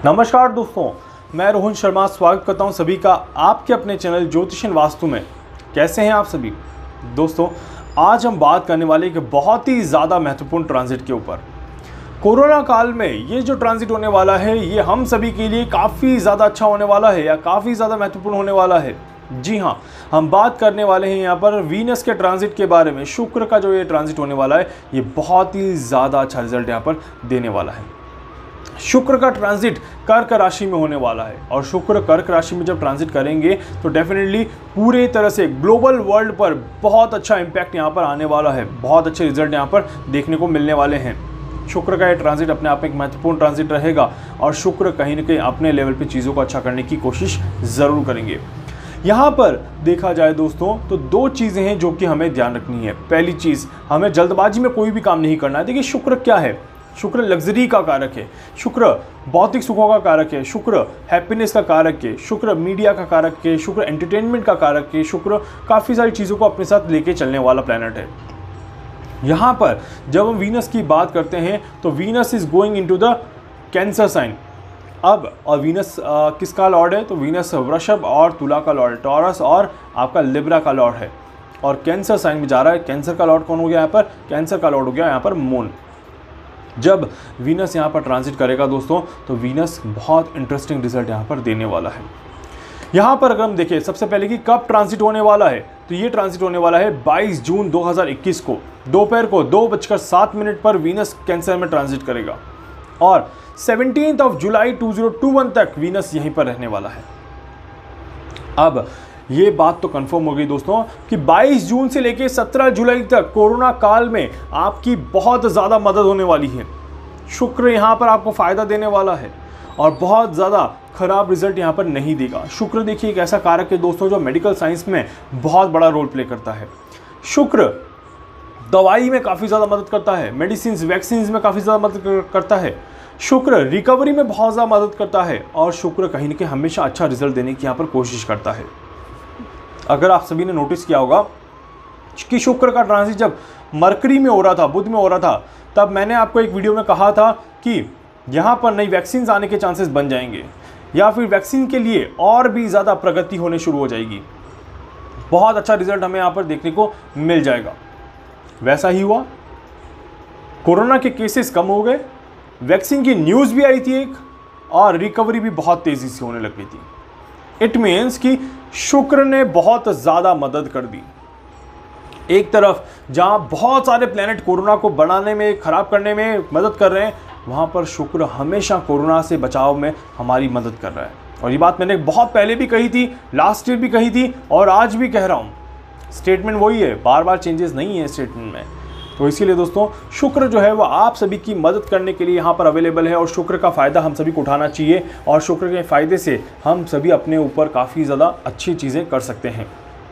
नमस्कार दोस्तों, मैं रोहन शर्मा स्वागत करता हूं सभी का आपके अपने चैनल ज्योतिष एंड वास्तु में। कैसे हैं आप सभी दोस्तों? आज हम बात करने वाले एक बहुत ही ज़्यादा महत्वपूर्ण ट्रांजिट के ऊपर। कोरोना काल में ये जो ट्रांजिट होने वाला है ये हम सभी के लिए काफ़ी ज़्यादा अच्छा होने वाला है या काफ़ी ज़्यादा महत्वपूर्ण होने वाला है। जी हाँ, हम बात करने वाले हैं यहाँ पर वीनस के ट्रांजिट के बारे में। शुक्र का जो ये ट्रांजिट होने वाला है ये बहुत ही ज़्यादा अच्छा रिजल्ट यहाँ पर देने वाला है। शुक्र का ट्रांजिट कर्क राशि में होने वाला है और शुक्र कर्क राशि में जब ट्रांजिट करेंगे तो डेफिनेटली पूरे तरह से ग्लोबल वर्ल्ड पर बहुत अच्छा इम्पैक्ट यहाँ पर आने वाला है। बहुत अच्छे रिजल्ट यहाँ पर देखने को मिलने वाले हैं। शुक्र का ये ट्रांजिट अपने आप में एक महत्वपूर्ण ट्रांजिट रहेगा और शुक्र कहीं ना कहीं अपने लेवल पे चीज़ों को अच्छा करने की कोशिश ज़रूर करेंगे। यहाँ पर देखा जाए दोस्तों तो दो चीज़ें हैं जो कि हमें ध्यान रखनी है। पहली चीज़, हमें जल्दबाजी में कोई भी काम नहीं करना है। देखिए, शुक्र क्या है? शुक्र लग्जरी का कारक है, शुक्र भौतिक सुखों का कारक है, शुक्र हैप्पीनेस का कारक है, शुक्र मीडिया का कारक है, शुक्र एंटरटेनमेंट का कारक है, शुक्र काफ़ी सारी चीज़ों को अपने साथ लेके चलने वाला प्लैनेट है। यहाँ पर जब हम वीनस की बात करते हैं तो Venus is going into the Cancer sign. अब और वीनस किसका लॉर्ड है? तो वीनस वृषभ और तुला का लॉर्ड, टॉरस और आपका लिब्रा का लॉर्ड है और कैंसर साइन में जा रहा है। कैंसर का लॉर्ड कौन हो गया यहाँ पर? कैंसर का लॉर्ड हो गया यहाँ पर मून। जब वीनस यहाँ पर ट्रांजिट करेगा दोस्तों तो वीनस बहुत इंटरेस्टिंग रिजल्ट यहाँ पर देने वाला है। यहाँ पर अगर हम देखें सबसे पहले कि कब ट्रांजिट होने वाला है, तो ये ट्रांजिट होने वाला है 22 जून 2021 को दोपहर को 2:07 पर वीनस कैंसर में ट्रांजिट करेगा और 17 जुलाई 2021 तक वीनस यहीं पर रहने वाला है। अब ये बात तो कंफर्म हो गई दोस्तों कि 22 जून से लेकर 17 जुलाई तक कोरोना काल में आपकी बहुत ज़्यादा मदद होने वाली है। शुक्र यहाँ पर आपको फ़ायदा देने वाला है और बहुत ज़्यादा खराब रिजल्ट यहाँ पर नहीं देगा। शुक्र देखिए एक ऐसा कारक है दोस्तों जो मेडिकल साइंस में बहुत बड़ा रोल प्ले करता है। शुक्र दवाई में काफ़ी ज़्यादा मदद करता है, मेडिसिन वैक्सीन में काफ़ी ज़्यादा मदद करता है, शुक्र रिकवरी में बहुत ज़्यादा मदद करता है और शुक्र कहीं ना कहीं हमेशा अच्छा रिजल्ट देने की यहाँ पर कोशिश करता है। अगर आप सभी ने नोटिस किया होगा कि शुक्र का ट्रांजिट जब मरकरी में हो रहा था, बुध में हो रहा था, तब मैंने आपको एक वीडियो में कहा था कि यहाँ पर नई वैक्सीन आने के चांसेस बन जाएंगे या फिर वैक्सीन के लिए और भी ज़्यादा प्रगति होने शुरू हो जाएगी। बहुत अच्छा रिजल्ट हमें यहाँ पर देखने को मिल जाएगा। वैसा ही हुआ, कोरोना के केसेस कम हो गए, वैक्सीन की न्यूज़ भी आई थी एक और रिकवरी भी बहुत तेज़ी से होने लग गई थी। इट मीन्स कि शुक्र ने बहुत ज़्यादा मदद कर दी। एक तरफ जहां बहुत सारे प्लैनेट कोरोना को बढ़ाने में, खराब करने में मदद कर रहे हैं, वहां पर शुक्र हमेशा कोरोना से बचाव में हमारी मदद कर रहा है। और ये बात मैंने बहुत पहले भी कही थी, लास्ट ईयर भी कही थी और आज भी कह रहा हूं। स्टेटमेंट वही है, बार बार चेंजेस नहीं है स्टेटमेंट में। तो इसीलिए दोस्तों शुक्र जो है वो आप सभी की मदद करने के लिए यहाँ पर अवेलेबल है और शुक्र का फ़ायदा हम सभी को उठाना चाहिए और शुक्र के फ़ायदे से हम सभी अपने ऊपर काफ़ी ज़्यादा अच्छी चीज़ें कर सकते हैं।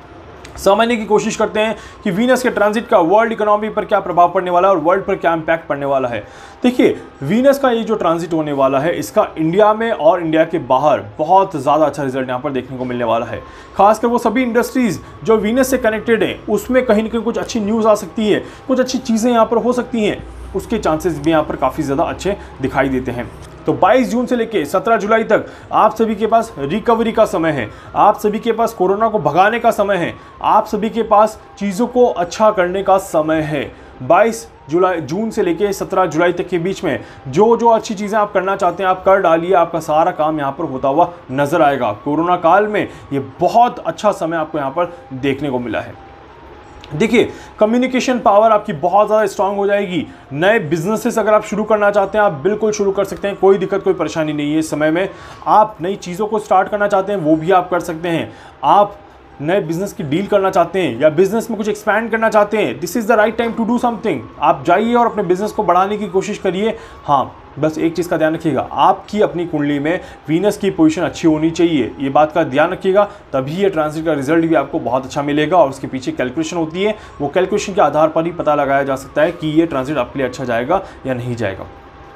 समझने की कोशिश करते हैं कि वीनस के ट्रांजिट का वर्ल्ड इकोनॉमी पर क्या प्रभाव पड़ने वाला है और वर्ल्ड पर क्या इम्पैक्ट पड़ने वाला है। देखिए, वीनस का ये जो ट्रांजिट होने वाला है इसका इंडिया में और इंडिया के बाहर बहुत ज़्यादा अच्छा रिजल्ट यहाँ पर देखने को मिलने वाला है। खासकर वो सभी इंडस्ट्रीज़ जो वीनस से कनेक्टेड हैं उसमें कहीं ना कहीं कुछ अच्छी न्यूज़ आ सकती है, कुछ अच्छी चीज़ें यहाँ पर हो सकती हैं, उसके चांसेस भी यहाँ पर काफ़ी ज़्यादा अच्छे दिखाई देते हैं। तो 22 जून से लेकर 17 जुलाई तक आप सभी के पास रिकवरी का समय है, आप सभी के पास कोरोना को भगाने का समय है, आप सभी के पास चीज़ों को अच्छा करने का समय है। 22 जून से लेकर 17 जुलाई तक के बीच में जो जो अच्छी चीज़ें आप करना चाहते हैं आप कर डालिए, आपका सारा काम यहाँ पर होता हुआ नजर आएगा। कोरोना काल में ये बहुत अच्छा समय आपको यहाँ पर देखने को मिला है। देखिए, कम्युनिकेशन पावर आपकी बहुत ज़्यादा स्ट्रांग हो जाएगी। नए बिजनेसेस अगर आप शुरू करना चाहते हैं आप बिल्कुल शुरू कर सकते हैं, कोई दिक्कत कोई परेशानी नहीं है। इस समय में आप नई चीज़ों को स्टार्ट करना चाहते हैं वो भी आप कर सकते हैं। आप नए बिजनेस की डील करना चाहते हैं या बिजनेस में कुछ एक्सपैंड करना चाहते हैं, this is the right time to do something. आप जाइए और अपने बिजनेस को बढ़ाने की कोशिश करिए। हाँ, बस एक चीज़ का ध्यान रखिएगा, आपकी अपनी कुंडली में वीनस की पोजीशन अच्छी होनी चाहिए, ये बात का ध्यान रखिएगा, तभी ये ट्रांजिट का रिजल्ट भी आपको बहुत अच्छा मिलेगा। और उसके पीछे कैलकुलेशन होती है, वो कैलकुलेशन के आधार पर ही पता लगाया जा सकता है कि ये ट्रांजिट आपके लिए अच्छा जाएगा या नहीं जाएगा।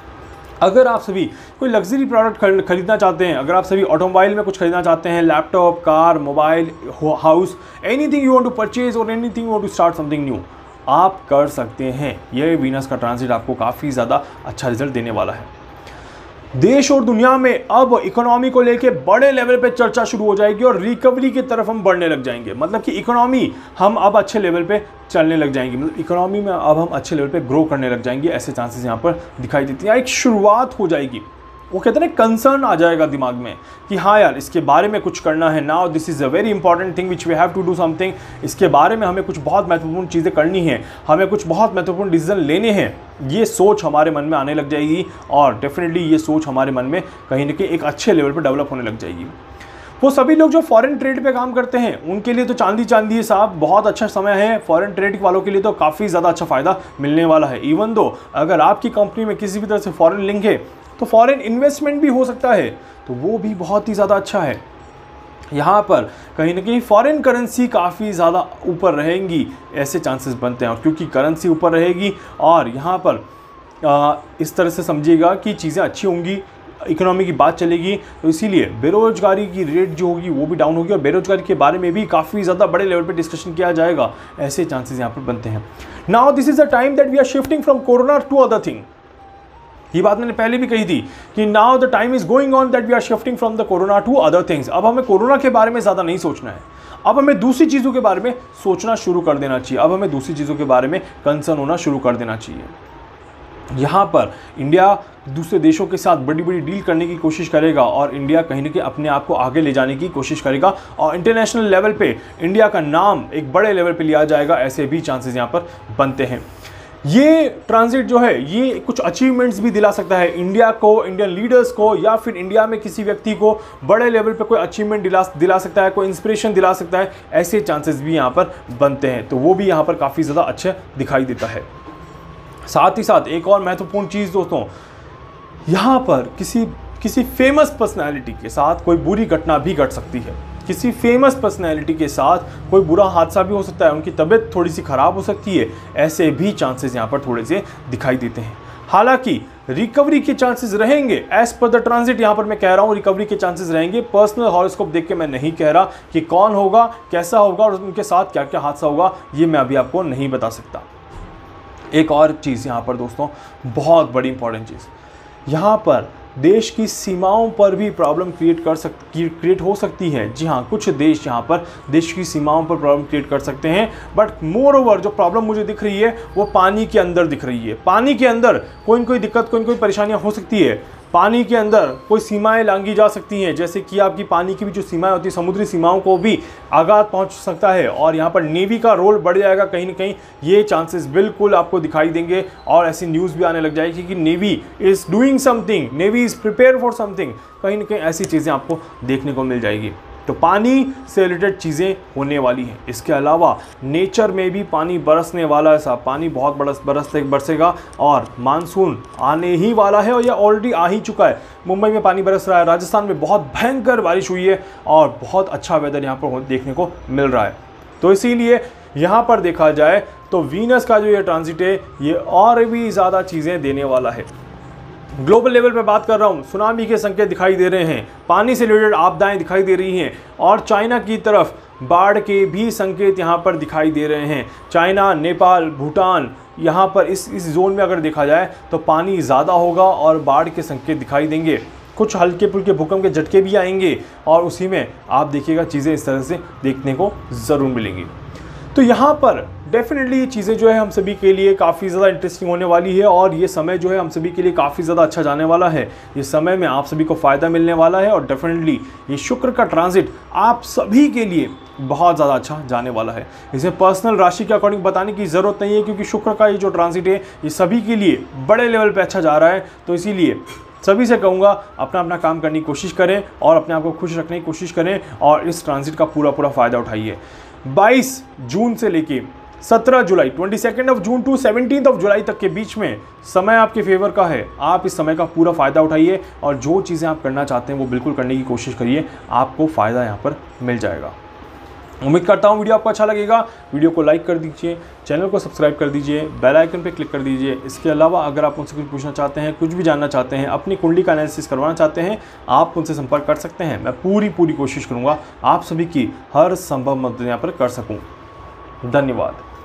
अगर आप सभी कोई लग्जरी प्रोडक्ट खरीदना चाहते हैं, अगर आप सभी ऑटोमोबाइल में कुछ खरीदना चाहते हैं, laptop, car, mobile, house, anything you want to purchase और anything you want to start something new, आप कर सकते हैं। यह वीनस का ट्रांजिट आपको काफ़ी ज़्यादा अच्छा रिजल्ट देने वाला है। देश और दुनिया में अब इकोनॉमी को लेके बड़े लेवल पे चर्चा शुरू हो जाएगी और रिकवरी की तरफ हम बढ़ने लग जाएंगे। मतलब कि इकोनॉमी हम अब अच्छे लेवल पे चलने लग जाएंगे, मतलब इकोनॉमी में अब हम अच्छे लेवल पे ग्रो करने लग जाएंगे, ऐसे चांसेस यहाँ पर दिखाई देती हैं। एक शुरुआत हो जाएगी, वो कहते हैं कंसर्न आ जाएगा दिमाग में कि हाँ यार इसके बारे में कुछ करना है, now this is a very important thing which we have to do something. इसके बारे में हमें कुछ बहुत महत्वपूर्ण चीज़ें करनी है, हमें कुछ बहुत महत्वपूर्ण डिसीजन लेने हैं। ये सोच हमारे मन में आने लग जाएगी और डेफिनेटली ये सोच हमारे मन में कहीं ना कहीं एक अच्छे लेवल पर डेवलप होने लग जाएगी। वो सभी लोग जो फॉरेन ट्रेड पे काम करते हैं उनके लिए तो चांदी है साहब, बहुत अच्छा समय है। फॉरेन ट्रेड वालों के लिए तो काफ़ी ज़्यादा अच्छा फ़ायदा मिलने वाला है। इवन दो अगर आपकी कंपनी में किसी भी तरह से फॉरेन लिंक है तो फॉरेन इन्वेस्टमेंट भी हो सकता है, तो वो भी बहुत ही ज़्यादा अच्छा है। यहाँ पर कहीं ना कहीं फॉरेन करेंसी काफ़ी ज़्यादा ऊपर रहेंगी, ऐसे चांसेस बनते हैं। और क्योंकि करेंसी ऊपर रहेगी और यहाँ पर इस तरह से समझिएगा कि चीज़ें अच्छी होंगी, इकोनॉमी की बात चलेगी, तो इसीलिए बेरोजगारी की रेट जो होगी वो भी डाउन होगी और बेरोजगारी के बारे में भी काफ़ी ज़्यादा बड़े लेवल पे डिस्कशन किया जाएगा, ऐसे चांसेस यहाँ पर बनते हैं। Now this is the time that we are shifting from corona to other thing. ये बात मैंने पहले भी कही थी कि now the time is going on that we are shifting from the corona to other things. अब हमें कोरोना के बारे में ज़्यादा नहीं सोचना है, अब हमें दूसरी चीज़ों के बारे में सोचना शुरू कर देना चाहिए। अब हमें दूसरी चीज़ों के बारे में कंसर्न होना शुरू कर देना चाहिए। यहाँ पर इंडिया दूसरे देशों के साथ बड़ी बड़ी डील करने की कोशिश करेगा और इंडिया कहीं ना कहीं अपने आप को आगे ले जाने की कोशिश करेगा और इंटरनेशनल लेवल पे इंडिया का नाम एक बड़े लेवल पे लिया जाएगा, ऐसे भी चांसेस यहाँ पर बनते हैं। ये ट्रांजिट जो है ये कुछ अचीवमेंट्स भी दिला सकता है इंडिया को, इंडियन लीडर्स को, या फिर इंडिया में किसी व्यक्ति को बड़े लेवल पे कोई अचीवमेंट दिला सकता है, कोई इंस्पिरेशन दिला सकता है, ऐसे चांसेस भी यहाँ पर बनते हैं। तो वो भी यहाँ पर काफ़ी ज़्यादा अच्छा दिखाई देता है। साथ ही साथ एक और महत्वपूर्ण चीज़ दोस्तों, यहाँ पर किसी फेमस पर्सनैलिटी के साथ कोई बुरी घटना भी घट सकती है। किसी फेमस पर्सनैलिटी के साथ कोई बुरा हादसा भी हो सकता है, उनकी तबीयत थोड़ी सी ख़राब हो सकती है, ऐसे भी चांसेस यहाँ पर थोड़े से दिखाई देते हैं। हालांकि रिकवरी के चांसेस रहेंगे, एज पर द ट्रांजिट यहाँ पर मैं कह रहा हूँ रिकवरी के चांसेस रहेंगे। पर्सनल हॉरोस्कोप देख के मैं नहीं कह रहा कि कौन होगा, कैसा होगा और उनके साथ क्या क्या हादसा होगा, ये मैं अभी आपको नहीं बता सकता। एक और चीज़ यहाँ पर दोस्तों, बहुत बड़ी इंपॉर्टेंट चीज़, यहाँ पर देश की सीमाओं पर भी प्रॉब्लम क्रिएट हो सकती है। जी हाँ, कुछ देश यहाँ पर देश की सीमाओं पर प्रॉब्लम क्रिएट कर सकते हैं, बट मोर ओवर जो प्रॉब्लम मुझे दिख रही है वो पानी के अंदर दिख रही है। पानी के अंदर कोई न कोई दिक्कत, कोई न कोई परेशानियाँ हो सकती है। पानी के अंदर कोई सीमाएं लांघी जा सकती हैं, जैसे कि आपकी पानी की भी जो सीमाएं होती है, समुद्री सीमाओं को भी आघात पहुंच सकता है और यहाँ पर नेवी का रोल बढ़ जाएगा कहीं ना कहीं। ये चांसेस बिल्कुल आपको दिखाई देंगे और ऐसी न्यूज़ भी आने लग जाएगी कि navy is doing something, navy is prepare for something, कहीं ना कहीं ऐसी चीज़ें आपको देखने को मिल जाएगी। तो पानी से रिलेटेड चीज़ें होने वाली हैं। इसके अलावा नेचर में भी पानी बरसने वाला है साहब, पानी बहुत बरसेगा और मानसून आने ही वाला है और यह ऑलरेडी आ ही चुका है। मुंबई में पानी बरस रहा है, राजस्थान में बहुत भयंकर बारिश हुई है और बहुत अच्छा वेदर यहाँ पर देखने को मिल रहा है। तो इसीलिए यहाँ पर देखा जाए तो वीनस का जो ये ट्रांजिट है ये और भी ज़्यादा चीज़ें देने वाला है। ग्लोबल लेवल पे बात कर रहा हूँ, सुनामी के संकेत दिखाई दे रहे हैं, पानी से रिलेटेड आपदाएं दिखाई दे रही हैं और चाइना की तरफ बाढ़ के भी संकेत यहाँ पर दिखाई दे रहे हैं। चाइना, नेपाल, भूटान, यहाँ पर इस जोन में अगर देखा जाए तो पानी ज़्यादा होगा और बाढ़ के संकेत दिखाई देंगे। कुछ हल्के फुल्के भूकंप के झटके भी आएंगे और उसी में आप देखिएगा चीज़ें इस तरह से देखने को ज़रूर मिलेंगी। तो यहाँ पर डेफिनेटली ये चीज़ें जो है हम सभी के लिए काफ़ी ज़्यादा इंटरेस्टिंग होने वाली है और ये समय जो है हम सभी के लिए काफ़ी ज़्यादा अच्छा जाने वाला है। ये समय में आप सभी को फ़ायदा मिलने वाला है और डेफिनेटली ये शुक्र का ट्रांजिट आप सभी के लिए बहुत ज़्यादा अच्छा जाने वाला है। इसे पर्सनल राशि के अकॉर्डिंग बताने की ज़रूरत नहीं है, क्योंकि शुक्र का ये जो ट्रांजिट है ये सभी के लिए बड़े लेवल पर अच्छा जा रहा है। तो इसीलिए सभी से कहूँगा अपना अपना काम करने की कोशिश करें और अपने आप को खुश रखने की कोशिश करें और इस ट्रांजिट का पूरा फ़ायदा उठाइए। 22 जून से लेके 17 जुलाई 22 जून टू 17 जुलाई तक के बीच में समय आपके फेवर का है। आप इस समय का पूरा फ़ायदा उठाइए और जो चीज़ें आप करना चाहते हैं वो बिल्कुल करने की कोशिश करिए, आपको फ़ायदा यहाँ पर मिल जाएगा। उम्मीद करता हूँ वीडियो आपको अच्छा लगेगा। वीडियो को लाइक कर दीजिए, चैनल को सब्सक्राइब कर दीजिए, बेल आइकन पे क्लिक कर दीजिए। इसके अलावा अगर आप मुझसे कुछ पूछना चाहते हैं, कुछ भी जानना चाहते हैं, अपनी कुंडली का एनालिसिस करवाना चाहते हैं, आप मुझसे संपर्क कर सकते हैं। मैं पूरी कोशिश करूँगा आप सभी की हर संभव मदद यहाँ पर कर सकूँ। धन्यवाद।